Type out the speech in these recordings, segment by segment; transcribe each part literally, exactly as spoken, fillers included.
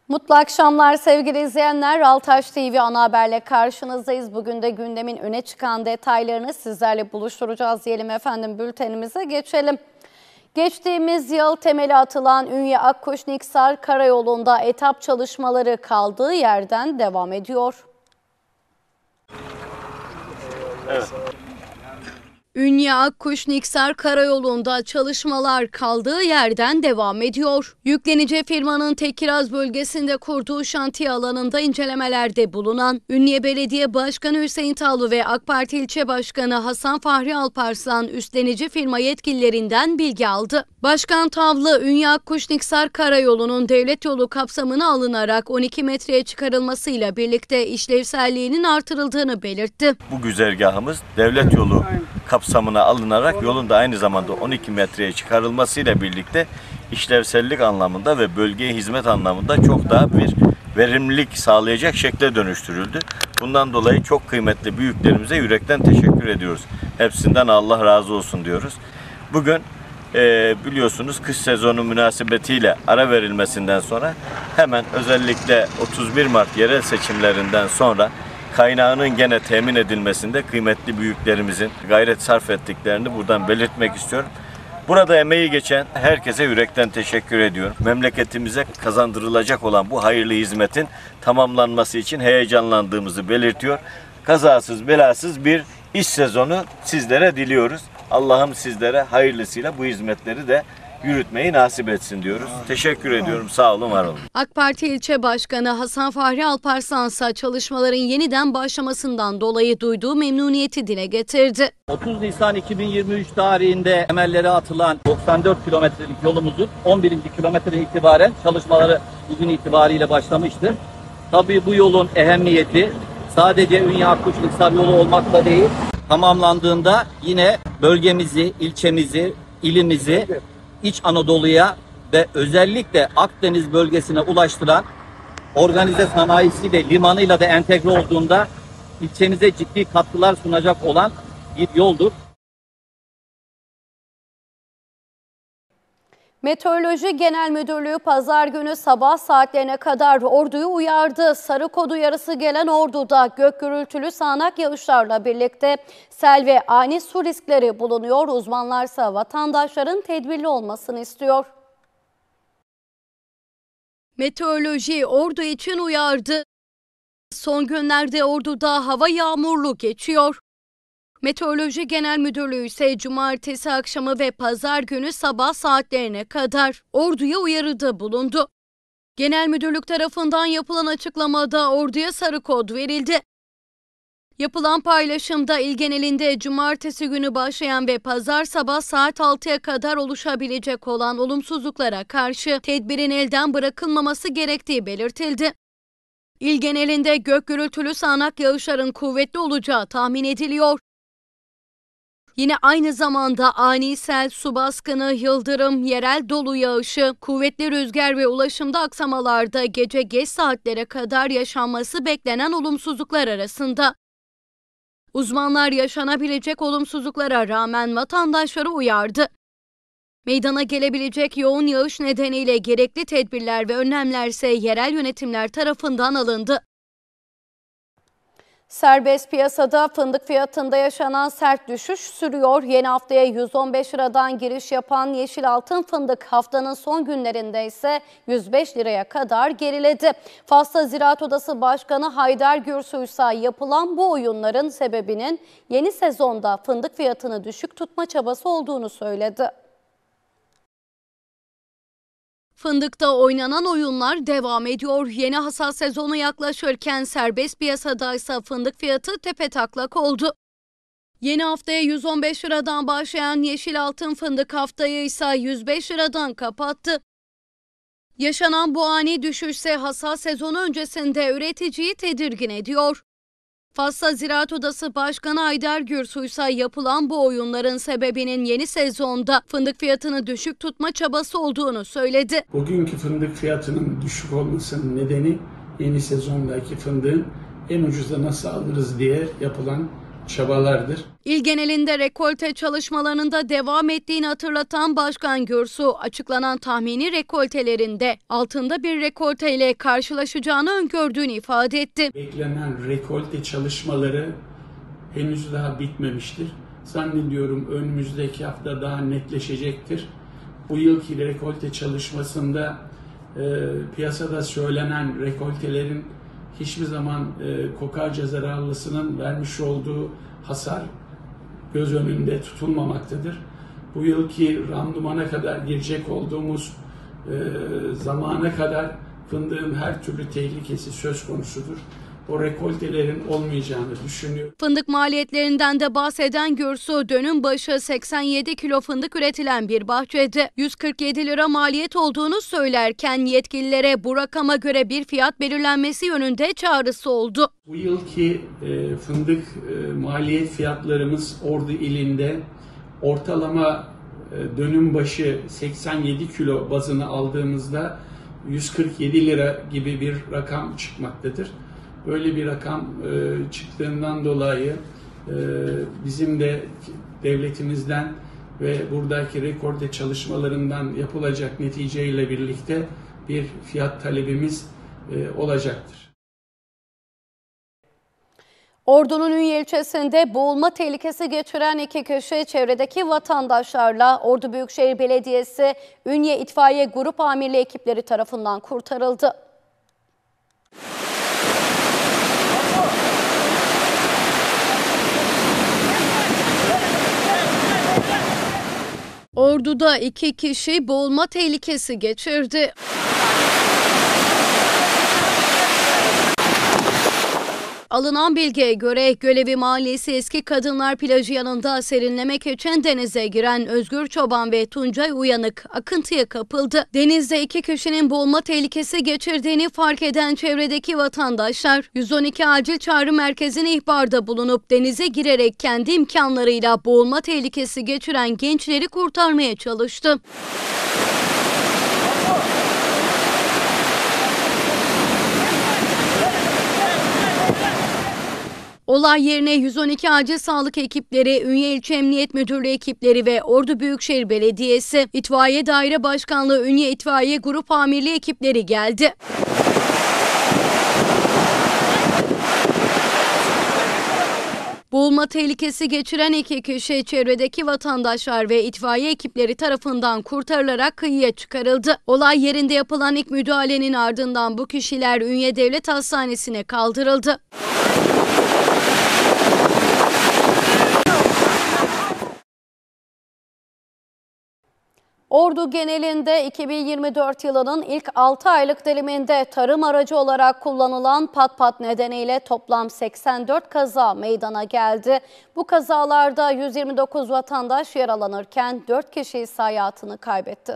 Mutlu akşamlar sevgili izleyenler. Altaş T V ana haberle karşınızdayız. Bugün de gündemin öne çıkan detaylarını sizlerle buluşturacağız diyelim efendim. Bültenimize geçelim. Geçtiğimiz yıl temeli atılan Ünye Akkuş-Niksar Karayolu'nda etap çalışmaları kaldığı yerden devam ediyor. Evet. Ünye Akkuş-Niksar Karayolu'nda çalışmalar kaldığı yerden devam ediyor. Yüklenici firmanın Tekiraz bölgesinde kurduğu şantiye alanında incelemelerde bulunan Ünye Belediye Başkanı Hüseyin Tavlı ve AK Parti İlçe Başkanı Hasan Fahri Alparslan üstlenici firma yetkililerinden bilgi aldı. Başkan Tavlı, Ünye Akkuş-Niksar Karayolu'nun devlet yolu kapsamına alınarak on iki metreye çıkarılmasıyla birlikte işlevselliğinin artırıldığını belirtti. Bu güzergahımız devlet yolu kapsamına alınarak yolun da aynı zamanda on iki metreye çıkarılmasıyla birlikte işlevsellik anlamında ve bölgeye hizmet anlamında çok daha bir verimlilik sağlayacak şekle dönüştürüldü. Bundan dolayı çok kıymetli büyüklerimize yürekten teşekkür ediyoruz. Hepsinden Allah razı olsun diyoruz. Bugün e, biliyorsunuz kış sezonu münasebetiyle ara verilmesinden sonra hemen özellikle otuz bir Mart yerel seçimlerinden sonra kaynağının gene temin edilmesinde kıymetli büyüklerimizin gayret sarf ettiklerini buradan belirtmek istiyorum. Burada emeği geçen herkese yürekten teşekkür ediyorum. Memleketimize kazandırılacak olan bu hayırlı hizmetin tamamlanması için heyecanlandığımızı belirtiyor. Kazasız belasız bir iş sezonu sizlere diliyoruz. Allah'ım sizlere hayırlısıyla bu hizmetleri de yürütmeyi nasip etsin diyoruz. Teşekkür ediyorum. Sağ olun, var olun. AK Parti İlçe Başkanı Hasan Fahri Alparslan ise çalışmaların yeniden başlamasından dolayı duyduğu memnuniyeti dile getirdi. otuz Nisan iki bin yirmi üç tarihinde temelleri atılan doksan dört kilometrelik yolumuzun on birinci kilometreden itibaren çalışmaları bugün itibariyle başlamıştır. Tabii bu yolun ehemmiyeti sadece Ünye Akkuş-Niksar yolu olmakla değil, tamamlandığında yine bölgemizi, ilçemizi, ilimizi İç Anadolu'ya ve özellikle Akdeniz bölgesine ulaştıran organize sanayisiyle, limanıyla da entegre olduğunda ilçemize ciddi katkılar sunacak olan bir yoldur. Meteoroloji Genel Müdürlüğü pazar günü sabah saatlerine kadar Ordu'yu uyardı. Sarı kod uyarısı gelen Ordu'da gök gürültülü sağanak yağışlarla birlikte sel ve ani su riskleri bulunuyor. Uzmanlarsa vatandaşların tedbirli olmasını istiyor. Meteoroloji Ordu için uyardı. Son günlerde Ordu'da hava yağmurlu geçiyor. Meteoroloji Genel Müdürlüğü ise cumartesi akşamı ve pazar günü sabah saatlerine kadar Ordu'ya uyarıda bulundu. Genel Müdürlük tarafından yapılan açıklamada Ordu'ya sarı kod verildi. Yapılan paylaşımda il genelinde cumartesi günü başlayan ve pazar sabah saat altıya kadar oluşabilecek olan olumsuzluklara karşı tedbirin elden bırakılmaması gerektiği belirtildi. İl genelinde gök gürültülü sağanak yağışların kuvvetli olacağı tahmin ediliyor. Yine aynı zamanda ani sel, su baskını, yıldırım, yerel dolu yağışı, kuvvetli rüzgar ve ulaşımda aksamalarda gece geç saatlere kadar yaşanması beklenen olumsuzluklar arasında. Uzmanlar yaşanabilecek olumsuzluklara rağmen vatandaşları uyardı. Meydana gelebilecek yoğun yağış nedeniyle gerekli tedbirler ve önlemler ise yerel yönetimler tarafından alındı. Serbest piyasada fındık fiyatında yaşanan sert düşüş sürüyor. Yeni haftaya yüz on beş liradan giriş yapan Yeşil Altın fındık haftanın son günlerinde ise yüz beş liraya kadar geriledi. Fasla Ziraat Odası Başkanı Haydar Gürsoy ise yapılan bu oyunların sebebinin yeni sezonda fındık fiyatını düşük tutma çabası olduğunu söyledi. Fındıkta oynanan oyunlar devam ediyor. Yeni hasat sezonu yaklaşırken serbest piyasada ise fındık fiyatı tepetaklak oldu. Yeni haftaya yüz on beş liradan başlayan Yeşil Altın fındık haftayı ise yüz beş liradan kapattı. Yaşanan bu ani düşüş ise hasat sezonu öncesinde üreticiyi tedirgin ediyor. Fasla Ziraat Odası Başkanı Haydar Gürsoy ise yapılan bu oyunların sebebinin yeni sezonda fındık fiyatını düşük tutma çabası olduğunu söyledi. Bugünkü fındık fiyatının düşük olmasının nedeni yeni sezondaki fındığın en ucuza nasıl alırız diye yapılan çabalardır. İl genelinde rekolte çalışmalarında devam ettiğini hatırlatan Başkan Gürsu, açıklanan tahmini rekoltelerinde altında bir rekolte ile karşılaşacağını öngördüğünü ifade etti. Beklenen rekolte çalışmaları henüz daha bitmemiştir. Zannediyorum önümüzdeki hafta daha netleşecektir. Bu yılki rekolte çalışmasında e, piyasada söylenen rekoltelerin hiçbir zaman e, kokarca zararlısının vermiş olduğu hasar göz önünde tutulmamaktadır. Bu yılki randımana kadar girecek olduğumuz e, zamana kadar fındığın her türlü tehlikesi söz konusudur. O rekoltelerin olmayacağını düşünüyorum. Fındık maliyetlerinden de bahseden Gürsu, dönüm başı seksen yedi kilo fındık üretilen bir bahçede yüz kırk yedi lira maliyet olduğunu söylerken yetkililere bu rakama göre bir fiyat belirlenmesi yönünde çağrısı oldu. Bu yılki e, fındık e, maliyet fiyatlarımız Ordu ilinde ortalama e, dönüm başı seksen yedi kilo bazını aldığımızda yüz kırk yedi lira gibi bir rakam çıkmaktadır. Böyle bir rakam e, çıktığından dolayı e, bizim de devletimizden ve buradaki rekorte çalışmalarından yapılacak neticeyle birlikte bir fiyat talebimiz e, olacaktır. Ordu'nun Ünye ilçesinde boğulma tehlikesi geçiren iki kişi çevredeki vatandaşlarla Ordu Büyükşehir Belediyesi Ünye İtfaiye Grup Amirliği ekipleri tarafından kurtarıldı. Ordu'da iki kişi boğulma tehlikesi geçirdi. Alınan bilgiye göre Gölevi Mahallesi Eski Kadınlar Plajı yanında serinlemek için denize giren Özgür Çoban ve Tuncay Uyanık akıntıya kapıldı. Denizde iki kişinin boğulma tehlikesi geçirdiğini fark eden çevredeki vatandaşlar yüz on iki acil çağrı merkezine ihbarda bulunup denize girerek kendi imkanlarıyla boğulma tehlikesi geçiren gençleri kurtarmaya çalıştı. Olay yerine yüz on iki acil sağlık ekipleri, Ünye İlçe Emniyet Müdürlüğü ekipleri ve Ordu Büyükşehir Belediyesi, İtfaiye Daire Başkanlığı Ünye İtfaiye Grup Amirliği ekipleri geldi. Boğulma tehlikesi geçiren iki kişi çevredeki vatandaşlar ve itfaiye ekipleri tarafından kurtarılarak kıyıya çıkarıldı. Olay yerinde yapılan ilk müdahalenin ardından bu kişiler Ünye Devlet Hastanesi'ne kaldırıldı. Ordu genelinde iki bin yirmi dört yılının ilk altı aylık diliminde tarım aracı olarak kullanılan pat pat nedeniyle toplam seksen dört kaza meydana geldi. Bu kazalarda yüz yirmi dokuz vatandaş yaralanırken dört kişi ise hayatını kaybetti.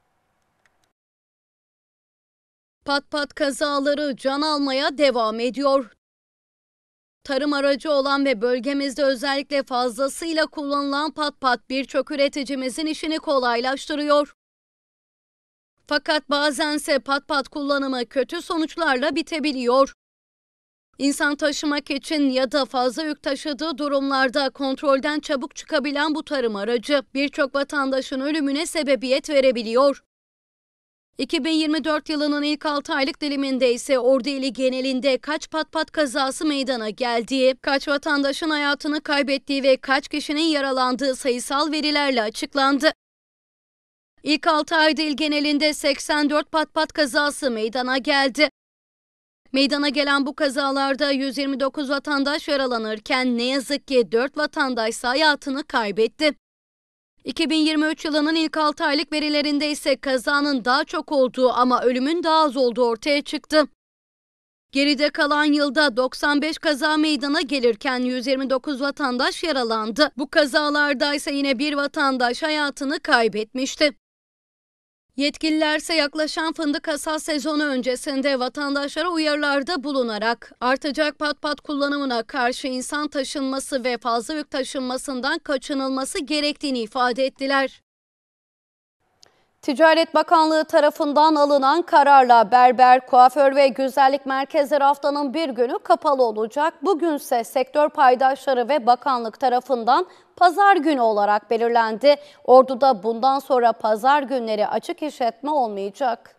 Pat pat kazaları can almaya devam ediyor. Tarım aracı olan ve bölgemizde özellikle fazlasıyla kullanılan pat pat birçok üreticimizin işini kolaylaştırıyor. Fakat bazense pat pat kullanımı kötü sonuçlarla bitebiliyor. İnsan taşımak için ya da fazla yük taşıdığı durumlarda kontrolden çabuk çıkabilen bu tarım aracı birçok vatandaşın ölümüne sebebiyet verebiliyor. iki bin yirmi dört yılının ilk altı aylık diliminde ise Ordu ili genelinde kaç pat pat kazası meydana geldiği, kaç vatandaşın hayatını kaybettiği ve kaç kişinin yaralandığı sayısal verilerle açıklandı. İlk altı ayda il genelinde seksen dört pat pat kazası meydana geldi. Meydana gelen bu kazalarda yüz yirmi dokuz vatandaş yaralanırken ne yazık ki dört vatandaş ise hayatını kaybetti. iki bin yirmi üç yılının ilk altı aylık verilerinde ise kazanın daha çok olduğu ama ölümün daha az olduğu ortaya çıktı. Geride kalan yılda doksan beş kaza meydana gelirken yüz yirmi dokuz vatandaş yaralandı. Bu kazalarda ise yine bir vatandaş hayatını kaybetmişti. Yetkililer ise yaklaşan fındık hasat sezonu öncesinde vatandaşlara uyarılarda bulunarak artacak pat pat kullanımına karşı insan taşınması ve fazla yük taşınmasından kaçınılması gerektiğini ifade ettiler. Ticaret Bakanlığı tarafından alınan kararla berber, kuaför ve güzellik merkezleri haftanın bir günü kapalı olacak. Bugünse sektör paydaşları ve bakanlık tarafından pazar günü olarak belirlendi. Ordu'da bundan sonra pazar günleri açık işletme olmayacak.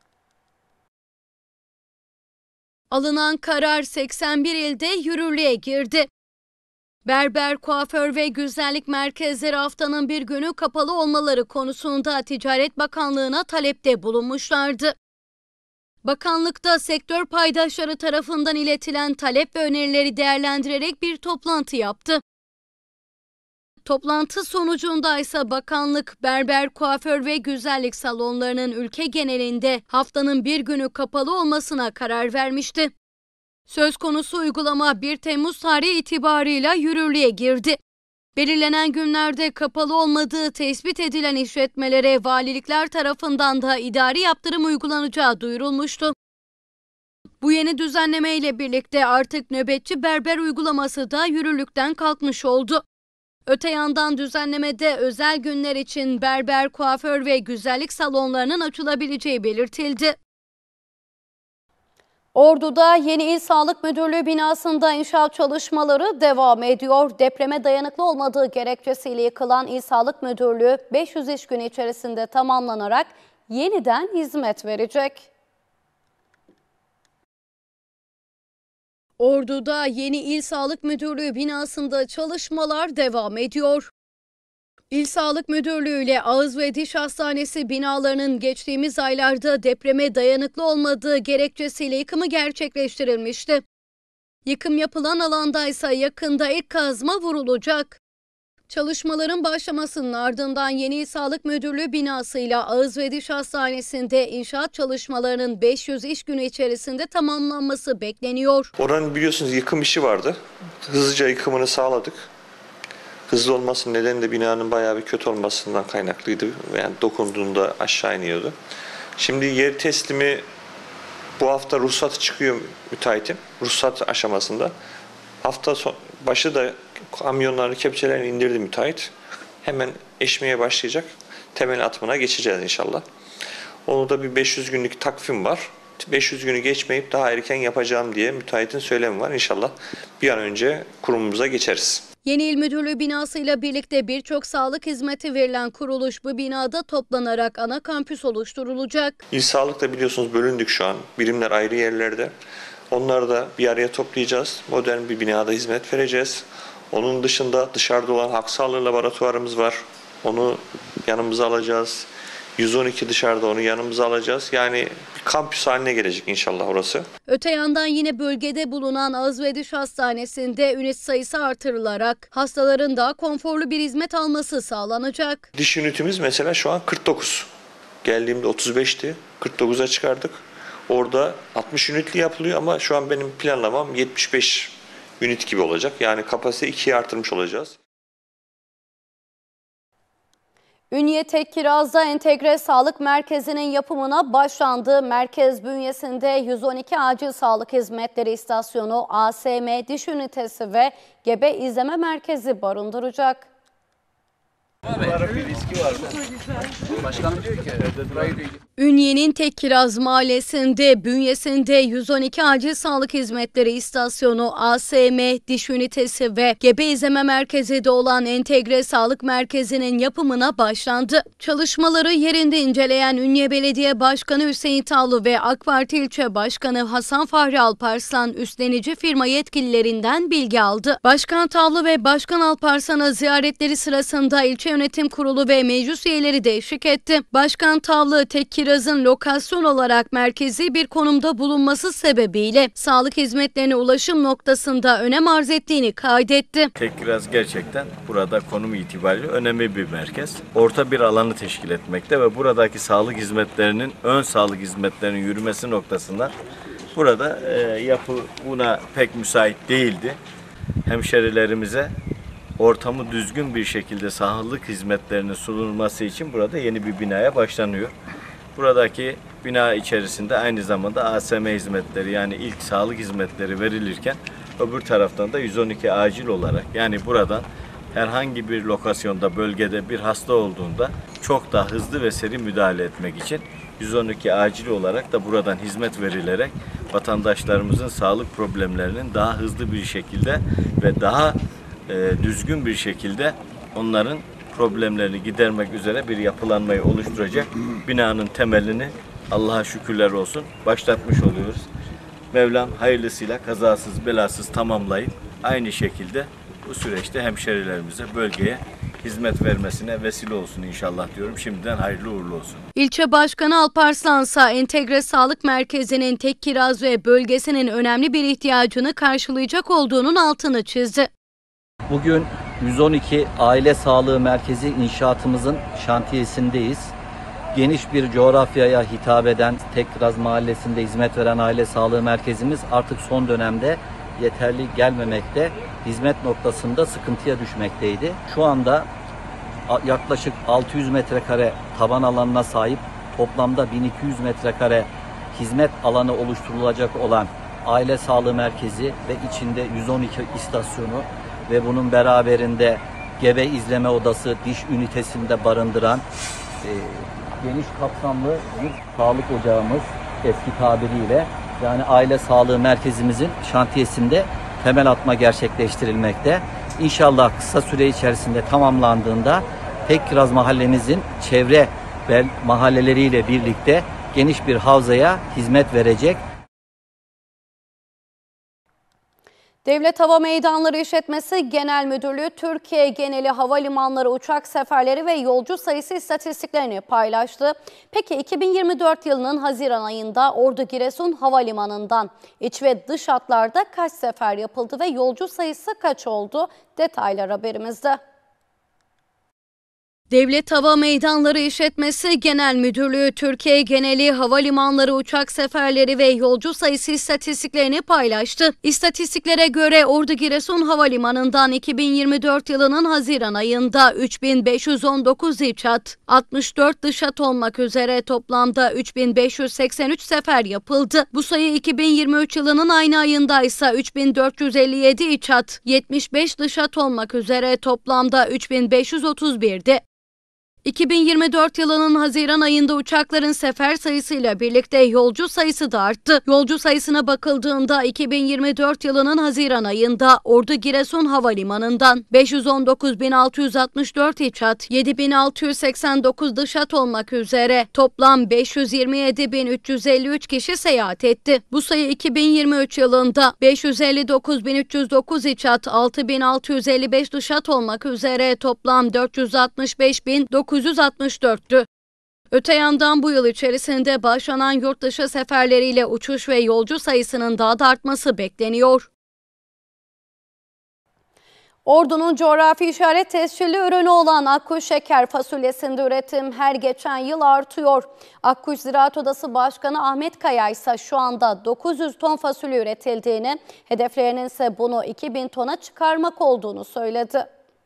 Alınan karar seksen bir ilde yürürlüğe girdi. Berber, kuaför ve güzellik merkezleri haftanın bir günü kapalı olmaları konusunda Ticaret Bakanlığı'na talepte bulunmuşlardı. Bakanlıkta sektör paydaşları tarafından iletilen talep ve önerileri değerlendirerek bir toplantı yaptı. Toplantı sonucunda ise bakanlık berber, kuaför ve güzellik salonlarının ülke genelinde haftanın bir günü kapalı olmasına karar vermişti. Söz konusu uygulama bir Temmuz tarihi itibarıyla yürürlüğe girdi. Belirlenen günlerde kapalı olmadığı tespit edilen işletmelere valilikler tarafından da idari yaptırım uygulanacağı duyurulmuştu. Bu yeni düzenleme ile birlikte artık nöbetçi berber uygulaması da yürürlükten kalkmış oldu. Öte yandan düzenlemede özel günler için berber, kuaför ve güzellik salonlarının açılabileceği belirtildi. Ordu'da yeni İl Sağlık Müdürlüğü binasında inşaat çalışmaları devam ediyor. Depreme dayanıklı olmadığı gerekçesiyle yıkılan İl Sağlık Müdürlüğü beş yüz iş günü içerisinde tamamlanarak yeniden hizmet verecek. Ordu'da yeni İl Sağlık Müdürlüğü binasında çalışmalar devam ediyor. İl Sağlık Müdürlüğü ile Ağız ve Diş Hastanesi binalarının geçtiğimiz aylarda depreme dayanıklı olmadığı gerekçesiyle yıkımı gerçekleştirilmişti. Yıkım yapılan alanda ise yakında ilk kazma vurulacak. Çalışmaların başlamasının ardından yeni İl Sağlık Müdürlüğü binasıyla Ağız ve Diş Hastanesi'nde inşaat çalışmalarının beş yüz iş günü içerisinde tamamlanması bekleniyor. Oranın biliyorsunuz yıkım işi vardı. Hızlıca yıkımını sağladık. Hızlı olmasının nedeni de binanın bayağı bir kötü olmasından kaynaklıydı. Yani dokunduğunda aşağı iniyordu. Şimdi yer teslimi bu hafta ruhsatı çıkıyor müteahhitin. Ruhsat aşamasında. Hafta son, başı da kamyonlarını, kepçelerini indirdi müteahhit. Hemen eşmeye başlayacak. Temel atımına geçeceğiz inşallah. Onu da bir beş yüz günlük takvim var. beş yüz günü geçmeyip daha erken yapacağım diye müteahhitin söylemi var. İnşallah bir an önce kurumumuza geçeriz. Yeni İl Müdürlüğü binasıyla birlikte birçok sağlık hizmeti verilen kuruluş bu binada toplanarak ana kampüs oluşturulacak. İl Sağlık'ta biliyorsunuz bölündük şu an. Birimler ayrı yerlerde. Onları da bir araya toplayacağız. Modern bir binada hizmet vereceğiz. Onun dışında dışarıda olan halk sağlığı laboratuvarımız var. Onu yanımıza alacağız. yüz on iki dışarıda, onu yanımıza alacağız. Yani bir kampüs haline gelecek inşallah orası. Öte yandan yine bölgede bulunan Ağız ve Diş Hastanesi'nde ünit sayısı artırılarak hastaların daha konforlu bir hizmet alması sağlanacak. Diş ünitimiz mesela şu an kırk dokuz. Geldiğimde otuz beşti. kırk dokuza çıkardık. Orada altmış ünitli yapılıyor ama şu an benim planlamam yetmiş beş ünit gibi olacak. Yani kapasite ikiye artırmış olacağız. Ünye Tekkiraz'da entegre sağlık merkezinin yapımına başlandı. Merkez bünyesinde yüz on iki acil sağlık hizmetleri istasyonu, A S M diş ünitesi ve gebe izleme merkezi barındıracak. Bir riski var mı? Başkanım diyor ki Ünye'nin Tekkiraz mahallesinde bünyesinde yüz on iki acil sağlık hizmetleri istasyonu, A S M diş ünitesi ve gebe izleme merkezi de olan entegre sağlık merkezinin yapımına başlandı. Çalışmaları yerinde inceleyen Ünye Belediye Başkanı Hüseyin Tavlı ve AK Parti İlçe Başkanı Hasan Fahri Alparslan üstlenici firma yetkililerinden bilgi aldı. Başkan Tavlı ve Başkan Alparslan'a ziyaretleri sırasında ilçe yönetim kurulu ve meclis üyeleri de eşlik etti. Başkan Tavlı, Tekkiraz'ın lokasyon olarak merkezi bir konumda bulunması sebebiyle sağlık hizmetlerine ulaşım noktasında önem arz ettiğini kaydetti. Tekkiraz gerçekten burada konum itibariyle önemli bir merkez. Orta bir alanı teşkil etmekte ve buradaki sağlık hizmetlerinin, ön sağlık hizmetlerinin yürümesi noktasında burada e, yapı buna pek müsait değildi. Hemşerilerimize ortamı düzgün bir şekilde sağlık hizmetlerinin sunulması için burada yeni bir binaya başlanıyor. Buradaki bina içerisinde aynı zamanda A S M hizmetleri, yani ilk sağlık hizmetleri verilirken öbür taraftan da yüz on iki acil olarak, yani buradan herhangi bir lokasyonda, bölgede bir hasta olduğunda çok daha hızlı ve seri müdahale etmek için yüz on iki acil olarak da buradan hizmet verilerek vatandaşlarımızın sağlık problemlerinin daha hızlı bir şekilde ve daha e, düzgün bir şekilde onların problemlerini gidermek üzere bir yapılanmayı oluşturacak binanın temelini Allah'a şükürler olsun başlatmış oluyoruz. Mevlam hayırlısıyla kazasız belasız tamamlayıp aynı şekilde bu süreçte hemşerilerimize, bölgeye hizmet vermesine vesile olsun inşallah diyorum. Şimdiden hayırlı uğurlu olsun. İlçe Başkanı Alparslansa Entegre Sağlık Merkezi'nin Tekkiraz ve bölgesinin önemli bir ihtiyacını karşılayacak olduğunun altını çizdi. Bugün yüz on iki Aile Sağlığı Merkezi inşaatımızın şantiyesindeyiz. Geniş bir coğrafyaya hitap eden Tekkiraz Mahallesi'nde hizmet veren Aile Sağlığı Merkezimiz artık son dönemde yeterli gelmemekte, hizmet noktasında sıkıntıya düşmekteydi. Şu anda yaklaşık altı yüz metrekare taban alanına sahip, toplamda bin iki yüz metrekare hizmet alanı oluşturulacak olan Aile Sağlığı Merkezi ve içinde yüz on iki istasyonu ve bunun beraberinde gebe izleme odası, diş ünitesinde barındıran e, geniş kapsamlı bir sağlık ocağımız eski tabiriyle, yani aile sağlığı merkezimizin şantiyesinde temel atma gerçekleştirilmekte. İnşallah kısa süre içerisinde tamamlandığında Tekkiraz mahallemizin çevre mahalleleriyle birlikte geniş bir havzaya hizmet verecek. Devlet Hava Meydanları İşletmesi Genel Müdürlüğü Türkiye geneli havalimanları uçak seferleri ve yolcu sayısı istatistiklerini paylaştı. Peki iki bin yirmi dört yılının Haziran ayında Ordu Giresun Havalimanı'ndan iç ve dış hatlarda kaç sefer yapıldı ve yolcu sayısı kaç oldu? Detaylar haberimizde. Devlet Hava Meydanları İşletmesi Genel Müdürlüğü Türkiye geneli havalimanları uçak seferleri ve yolcu sayısı istatistiklerini paylaştı. İstatistiklere göre Ordu Giresun Havalimanı'ndan iki bin yirmi dört yılının Haziran ayında üç bin beş yüz on dokuz iç hat, altmış dört dış hat olmak üzere toplamda üç bin beş yüz seksen üç sefer yapıldı. Bu sayı iki bin yirmi üç yılının aynı ayında ise üç bin dört yüz elli yedi iç hat, yetmiş beş dış hat olmak üzere toplamda üç bin beş yüz otuz bir'di. iki bin yirmi dört yılının Haziran ayında uçakların sefer sayısıyla birlikte yolcu sayısı da arttı. Yolcu sayısına bakıldığında iki bin yirmi dört yılının Haziran ayında Ordu Giresun Havalimanı'ndan beş yüz on dokuz bin altı yüz altmış dört iç hat, yedi bin altı yüz seksen dokuz dış hat olmak üzere toplam beş yüz yirmi yedi bin üç yüz elli üç kişi seyahat etti. Bu sayı iki bin yirmi üç yılında beş yüz elli dokuz bin üç yüz dokuz iç hat, altı bin altı yüz elli beş dış hat olmak üzere toplam dört yüz altmış beş bin dokuz yüz altmış dört'tü. Öte yandan bu yıl içerisinde başlanan yurt dışı seferleriyle uçuş ve yolcu sayısının daha da artması bekleniyor. Ordu'nun coğrafi işaret tescilli ürünü olan Akkuş şeker fasulyesinde üretim her geçen yıl artıyor. Akkuş Ziraat Odası Başkanı Ahmet Kaya ise şu anda dokuz yüz ton fasulye üretildiğini, hedeflerinin ise bunu iki bin tona çıkarmak olduğunu söyledi.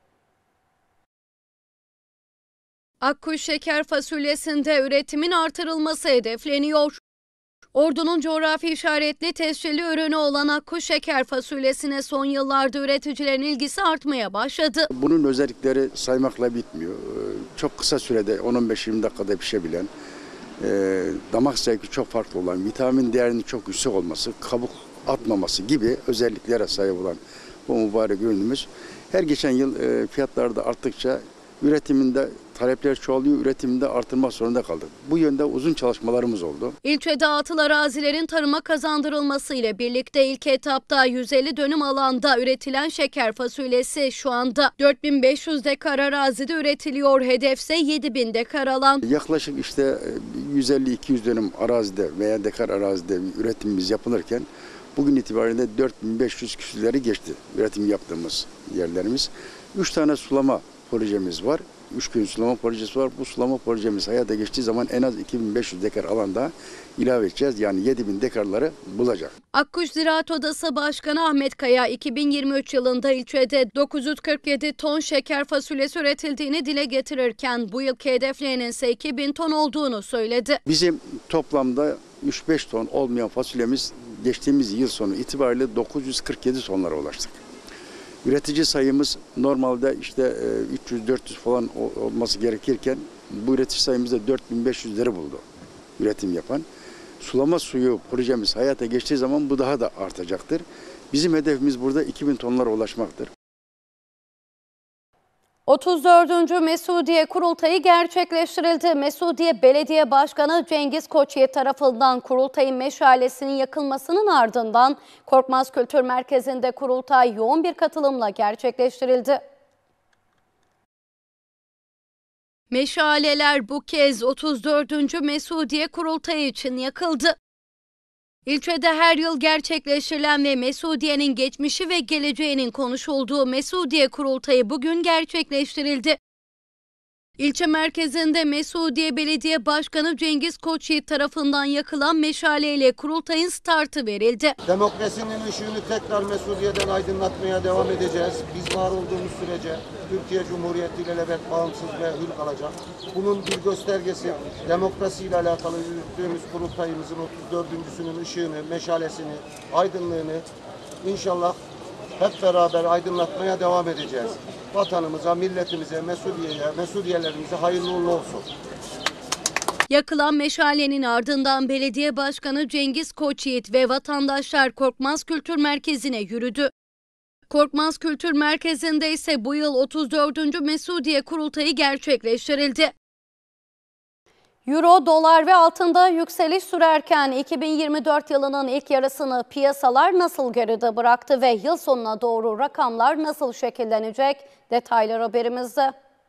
Akkuş şeker fasulyesinde üretimin artırılması hedefleniyor. Ordu'nun coğrafi işaretli tescilli ürünü olan Akkuş şeker fasulyesine son yıllarda üreticilerin ilgisi artmaya başladı. Bunun özellikleri saymakla bitmiyor. Çok kısa sürede on on beş yirmi dakikada pişebilen, damak zevki çok farklı olan, vitamin değerinin çok yüksek olması, kabuk atmaması gibi özelliklere sahip olan bu mübarek ürünümüz her geçen yıl fiyatlarda arttıkça üretiminde talepler çoğalıyor, üretiminde artırmak zorunda kaldık. Bu yönde uzun çalışmalarımız oldu. İlçede atıl arazilerin tarıma kazandırılması ile birlikte ilk etapta yüz elli dönüm alanda üretilen şeker fasulyesi şu anda dört bin beş yüz dekar arazide üretiliyor. Hedefse yedi bin dekar alan. Yaklaşık işte yüz elli iki yüz dönüm arazide veya dekar arazide üretimimiz yapılırken bugün itibariyle dört bin beş yüz küsürleri geçti üretim yaptığımız yerlerimiz. üç tane sulama projemiz var. üç gün sulama projesi var. Bu sulama projemiz hayata geçtiği zaman en az iki bin beş yüz dekar alanda ilave edeceğiz. Yani yedi bin dekarları bulacak. Akkuş Ziraat Odası Başkanı Ahmet Kaya iki bin yirmi üç yılında ilçede dokuz yüz kırk yedi ton şeker fasulyesi üretildiğini dile getirirken bu yılki hedeflerinin ise iki bin ton olduğunu söyledi. Bizim toplamda üç beş ton olmayan fasulyemiz geçtiğimiz yıl sonu itibariyle dokuz yüz kırk yedi tonlara ulaştık. Üretici sayımız normalde işte üç yüz dört yüz falan olması gerekirken Bu üretici sayımızda dört bin beş yüzleri buldu üretim yapan. Sulama suyu projemiz hayata geçtiği zaman bu daha da artacaktır. Bizim hedefimiz burada iki bin tonlara ulaşmaktır. otuz dördüncü Mesudiye Kurultayı gerçekleştirildi. Mesudiye Belediye Başkanı Cengiz Koçyiğit tarafından kurultayın meşalesinin yakılmasının ardından Korkmaz Kültür Merkezi'nde kurultay yoğun bir katılımla gerçekleştirildi. Meşaleler bu kez otuz dördüncü Mesudiye Kurultayı için yakıldı. İlçede her yıl gerçekleştirilen ve Mesudiye'nin geçmişi ve geleceğinin konuşulduğu Mesudiye Kurultayı bugün gerçekleştirildi. İlçe merkezinde Mesudiye Belediye Başkanı Cengiz Koçyiğit tarafından yakılan meşaleyle kurultayın startı verildi. Demokrasinin ışığını tekrar Mesudiye'den aydınlatmaya devam edeceğiz. Biz var olduğumuz sürece Türkiye Cumhuriyeti ilelebet bağımsız ve hür kalacak. Bunun bir göstergesi demokrasiyle alakalı yürüttüğümüz kurultayımızın otuz dördüncüsünün ışığını, meşalesini, aydınlığını inşallah hep beraber aydınlatmaya devam edeceğiz. Vatanımıza, milletimize, Mesudiye'ye, Mesudiyelerimize hayırlı uğurlu olsun. Yakılan meşalenin ardından Belediye Başkanı Cengiz Koçyiğit ve vatandaşlar Korkmaz Kültür Merkezi'ne yürüdü. Korkmaz Kültür Merkezi'nde ise bu yıl otuz dördüncü Mesudiye Kurultayı gerçekleştirildi. Euro, dolar ve altında yükseliş sürerken iki bin yirmi dört yılının ilk yarısını piyasalar nasıl geride bıraktı ve yıl sonuna doğru rakamlar nasıl şekillenecek? Detaylar haberimizde.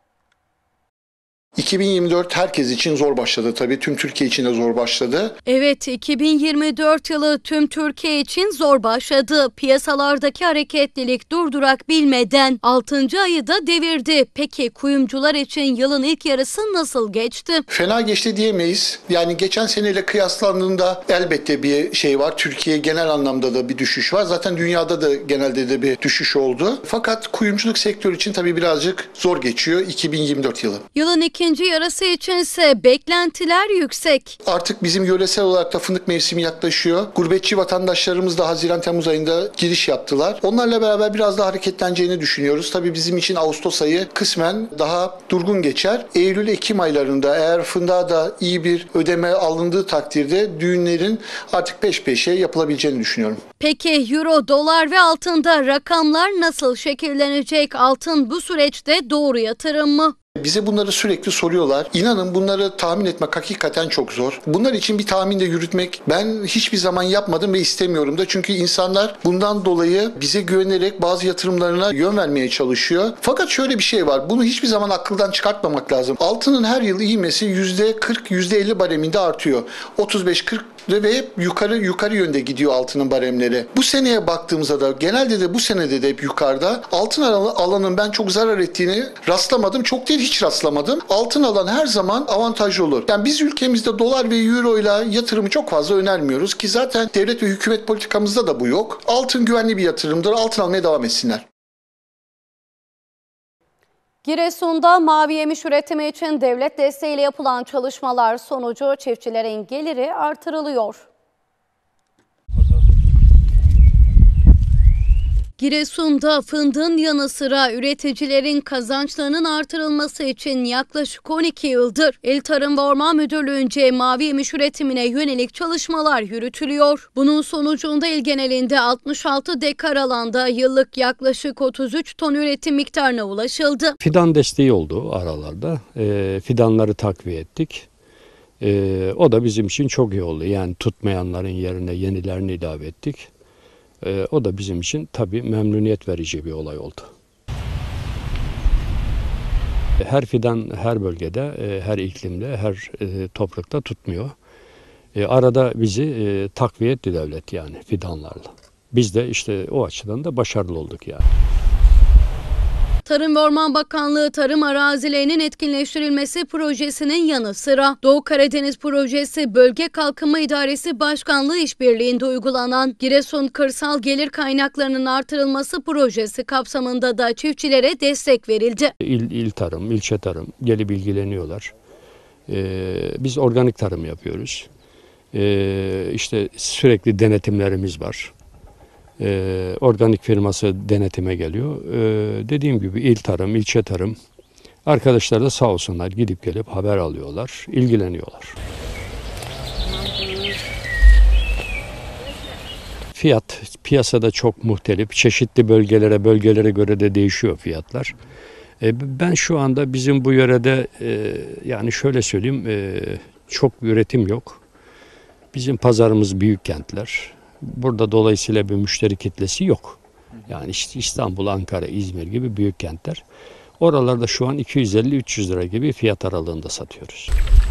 iki bin yirmi dört herkes için zor başladı tabii. Tüm Türkiye için de zor başladı. Evet, iki bin yirmi dört yılı tüm Türkiye için zor başladı. Piyasalardaki hareketlilik durdurak bilmeden altıncı ayı da devirdi. Peki kuyumcular için yılın ilk yarısı nasıl geçti? Fena geçti diyemeyiz. Yani geçen seneyle kıyaslandığında elbette bir şey var. Türkiye genel anlamda da bir düşüş var. Zaten dünyada da genelde de bir düşüş oldu. Fakat kuyumculuk sektörü için tabii birazcık zor geçiyor iki bin yirmi dört yılı. Yılın iki İkinci yarısı içinse beklentiler yüksek. Artık bizim yöresel olarak da fındık mevsimi yaklaşıyor. Gurbetçi vatandaşlarımız da Haziran-Temmuz ayında giriş yaptılar. Onlarla beraber biraz daha hareketleneceğini düşünüyoruz. Tabii bizim için Ağustos ayı kısmen daha durgun geçer. Eylül-Ekim aylarında eğer fındığa da iyi bir ödeme alındığı takdirde düğünlerin artık peş peşe yapılabileceğini düşünüyorum. Peki euro, dolar ve altında rakamlar nasıl şekillenecek? Altın bu süreçte doğru yatırım mı? Bize bunları sürekli soruyorlar. İnanın bunları tahmin etmek hakikaten çok zor. Bunlar için bir tahmin de yürütmek ben hiçbir zaman yapmadım ve istemiyorum da. Çünkü insanlar bundan dolayı bize güvenerek bazı yatırımlarına yön vermeye çalışıyor. Fakat şöyle bir şey var. Bunu hiçbir zaman akıldan çıkartmamak lazım. Altının her yıl ivmesi yüzde kırk yüzde elli bareminde artıyor. otuz beş kırk ve hep yukarı yukarı yönde gidiyor altının baremleri. Bu seneye baktığımızda da genelde de bu senede de hep yukarıda. Altın alanın ben çok zarar ettiğini rastlamadım. Çok değil hiç rastlamadım. Altın alan her zaman avantajlı olur. Yani biz ülkemizde dolar ve euro ile yatırımı çok fazla önermiyoruz ki zaten devlet ve hükümet politikamızda da bu yok. Altın güvenli bir yatırımdır. Altın almaya devam etsinler. Giresun'da mavi yemiş üretimi için devlet desteğiyle yapılan çalışmalar sonucu çiftçilerin geliri artırılıyor. Giresun'da fındığın yanı sıra üreticilerin kazançlarının artırılması için yaklaşık on iki yıldır İl Tarım ve Orman Müdürlüğü'nce mavi yemiş üretimine yönelik çalışmalar yürütülüyor. Bunun sonucunda il genelinde altmış altı dekar alanda yıllık yaklaşık otuz üç ton üretim miktarına ulaşıldı. Fidan desteği oldu aralarda. E, fidanları takviye ettik. E, o da bizim için çok iyi oldu. Yani tutmayanların yerine yenilerini ilave ettik. Ee, o da bizim için tabii memnuniyet verici bir olay oldu. Her fidan her bölgede, her iklimde, her toprakta tutmuyor. Arada bizi takviye etti devlet yani fidanlarla. Biz de işte o açıdan da başarılı olduk yani. Tarım ve Orman Bakanlığı tarım arazilerinin etkinleştirilmesi projesinin yanı sıra Doğu Karadeniz Projesi Bölge Kalkınma İdaresi Başkanlığı işbirliğinde uygulanan Giresun Kırsal Gelir Kaynaklarının Artırılması projesi kapsamında da çiftçilere destek verildi. İl, il tarım, ilçe tarım gelip ilgileniyorlar. Ee, biz organik tarım yapıyoruz. Ee, işte sürekli denetimlerimiz var. Ee, organik firması denetime geliyor. Ee, dediğim gibi il tarım, ilçe tarım, Arkadaşlar da sağ olsunlar gidip gelip haber alıyorlar, ilgileniyorlar. Fiyat piyasada çok muhtelif, çeşitli bölgelere bölgelere göre de değişiyor fiyatlar. E, ben şu anda bizim bu yörede e, yani şöyle söyleyeyim e, çok üretim yok. Bizim pazarımız büyük kentler. Burada dolayısıyla bir müşteri kitlesi yok. Yani işte İstanbul, Ankara, İzmir gibi büyük kentler. Oralarda şu an iki yüz elli üç yüz lira gibi fiyat aralığında satıyoruz.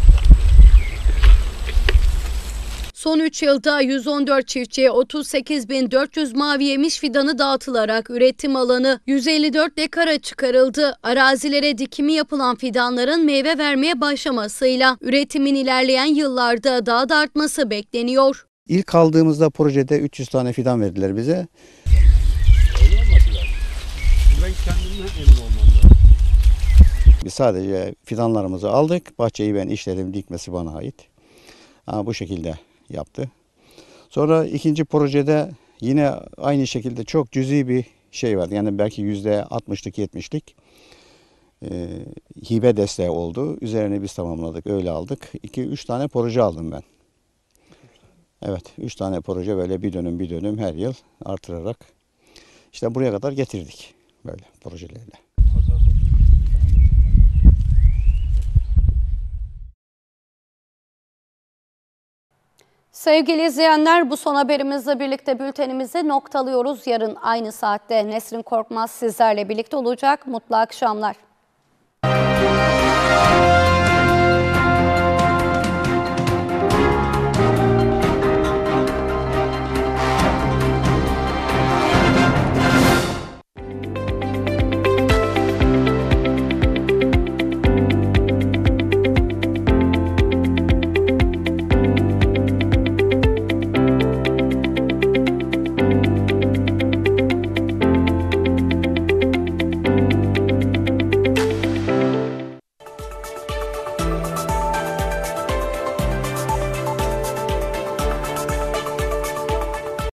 Son üç yılda yüz on dört çiftçiye otuz sekiz bin dört yüz mavi yemiş fidanı dağıtılarak üretim alanı yüz elli dört dekara çıkarıldı. Arazilere dikimi yapılan fidanların meyve vermeye başlamasıyla üretimin ilerleyen yıllarda daha da artması bekleniyor. İlk aldığımızda projede üç yüz tane fidan verdiler bize. Biz sadece fidanlarımızı aldık. Bahçeyi ben işledim, dikmesi bana ait. Ha, bu şekilde yaptı. Sonra ikinci projede yine aynı şekilde çok cüzi bir şey vardı. Yani belki yüzde altmışlık yetmişlik e, hibe desteği oldu. Üzerine biz tamamladık, öyle aldık. iki üç tane proje aldım ben. Evet, üç tane proje böyle bir dönüm bir dönüm her yıl artırarak işte buraya kadar getirdik böyle projelerle. Sevgili izleyenler, bu son haberimizle birlikte bültenimizi noktalıyoruz. Yarın aynı saatte Nesrin Korkmaz sizlerle birlikte olacak. Mutlu akşamlar.